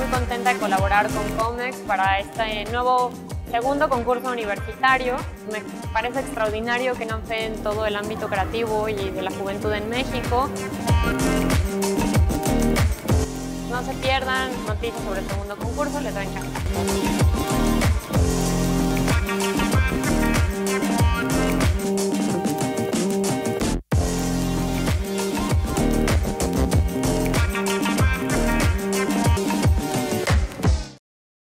muy contenta de colaborar con Comex para este nuevo segundo concurso universitario. Me parece extraordinario que NAMFED en todo el ámbito creativo y de la juventud en México. No se pierdan noticias sobre el segundo concurso, les va a encantar.